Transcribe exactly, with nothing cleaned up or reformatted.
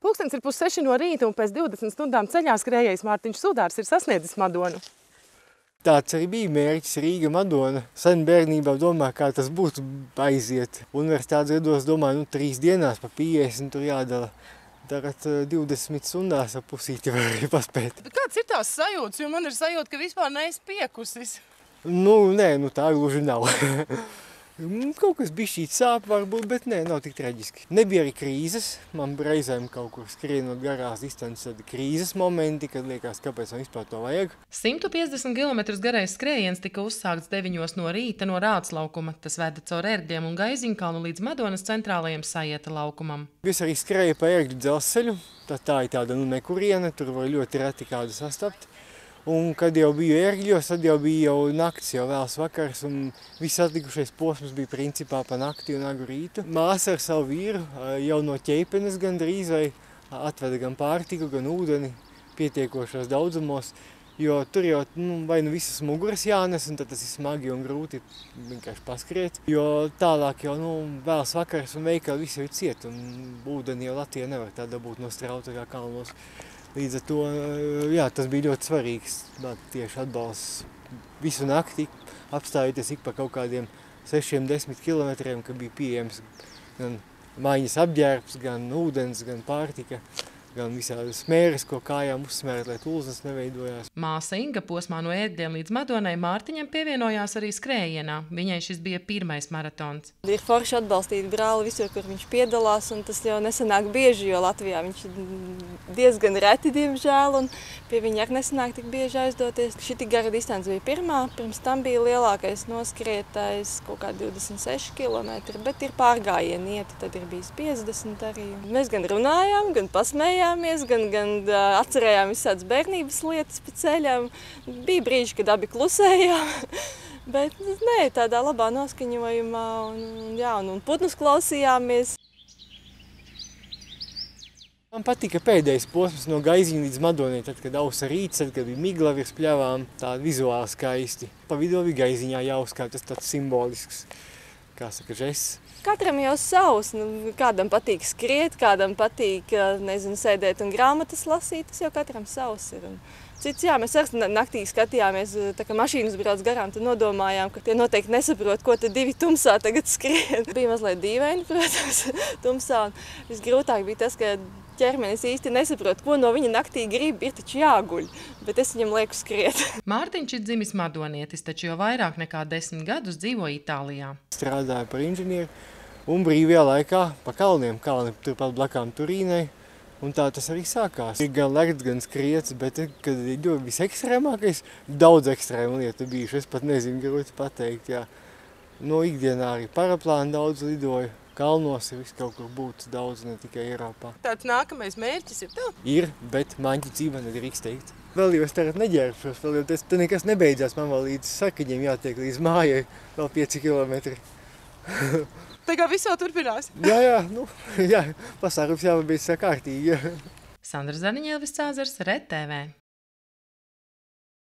Pulkstenis ir pus seši no rīta un pēc divdesmit stundām ceļā skrējējs Mārtiņš Sudārs ir sasniedzis Madonu. Tāds arī bija mērķis Rīga Madona. Sen bērnībā domāju, kā tas būtu aiziet. Universitātes gados domāju, nu trīs dienās pa piecdesmit tur jādala. Tagad divdesmit stundās ap pusīti var arī paspēt. Bet kāds ir tās sajūtas? Jo man ir sajūta, ka vispār neesi piekusis. Nu, nē, nu tā gluži nav. Kaut kas bišķīt sāp varbūt, bet nē, nav tik traģiski. Nebija arī krīzes. Man reizēm kaut kur skrienot garās distances, tad krīzes momenti, kad liekas, kāpēc man vispār to vajag. simtu piecdesmit kilometrus garais skrējiens tika uzsākts deviņos no rīta no Rāds laukuma. Tas veda caur Ērgļiem un Gaiziņkalnu līdz Madonas centrālajam Sajieta laukumam. Es arī skrēju pa Ērgļu dzelzceļu. Tā, tā ir tāda nu nekuriena, tur var ļoti reti kādu sastapt. Un, kad jau biju Ērgļos, tad jau bija jau nakts, jau vēls vakars, un viss atlikušais posms bija principā pa nakti un agru rītu. Māsa ar savu vīru jau no ķeipenes gandrīz vai atveda gan pārtiku, gan ūdeni pietiekošos daudzumos, jo tur jau nu, vai nu visas muguras jānes, un tad tas ir smagi un grūti vienkārši paskriet. Jo tālāk jau nu, vēls vakars un veikali visi jau ir ciet, un ūdeni jau Latvijā nevar tā dabūt no strauta kā kalnos. Līdz ar to, jā, tas bija ļoti svarīgs, tieši atbalsts visu nakti, apstājoties ik pa kaut kādiem sešiem desmit kilometriem, ka bija pieejams gan mājiņas apģērbs, gan ūdens, gan pārtika, gan visādi smēres, ko kājām uzsmērt, lai tulznes neveidojās. Māsa Inga posmā no Ērgļiem līdz Madonai Mārtiņam pievienojās arī skrējienā. Viņai šis bija pirmais maratons. Ir forši atbalstīt brāli visur, kur viņš piedalās, un tas jau nesanāk bieži, jo Latvijā viņš ir diezgan reti, diemžēl, un pie viņa arī nesanāk tik bieži aizdoties. Šī tik gara distance bija pirmā, pirms tam bija lielākais noskrietais kaut kā divdesmit seši kilometri, bet ir pārgājieni ieti, tad ir bijis piecdesmit arī. Mēs gan runājām, gan pasmējāmies, gan, gan atcerējām visādas bērnības lietas pa ceļam. Bija brīži, kad abi klusējām, bet nē, tādā labā noskaņojumā un, jā, un, un putnus klausījāmies. Man patika pēdējais posms no Gaiziņa līdz Madonai, tad, kad ausa rīts, tad, kad bija migla virs pļavām, tā vizuāli skaisti. Pa vidu bija Gaiziņā jāuzkāp, tas tāds simbolisks, kā saka, žests. Katram jau savs, nu, kādam patīk skriet, kādam patīk, nezinu, sēdēt un grāmatas lasīt, tas jau katram savs ir. Un cits, jā, mēs arī naktī skatījāmies, tā kā mašīnas brauc garām, tad nodomājām, ka tie noteikti nesaprot, ko tad divi tumsā tagad skrien. Bija mazliet dīvaini, protams, tumsā, un visgrūtāk bija tas, ka ķermenis īsti nesaprot, ko no viņa naktī grib, ir taču jāguļ, bet es viņam lieku skriet. Mārtiņš ir dzimis madonietis, taču jau vairāk nekā desmit gadus dzīvo Itālijā. Strādāju par inženieru un brīvajā laikā pa kalniem, kalni turpat blakām Turīnai, un tā tas arī sākās. Ir gan lekts, gan skriets, bet kad ir visekstrēmākais, daudz ekstrēmu lietu bijuši, es pat nezinu, grūti pateikt, jā. No ikdienā arī paraplāni daudz lidoju. Kalnos ir viss kaut kur būtu daudz, ne tikai Eiropā. Tāds nākamais mērķis ir tev? Ir, bet maņķicība nedrīkst teikt. Vēl jau es tagad neģērbšos, vēl jau tas nekas nebeidzās, man vēl līdz Sakaņiem jātiek līdz mājai, vēl pieci kilometri. Tā kā viss vēl turpinās? Jā, jā, nu, jā, pasākums jāpabeidz kārtīgi. Sandra Zaniņēlvis Cāzars, Red T V.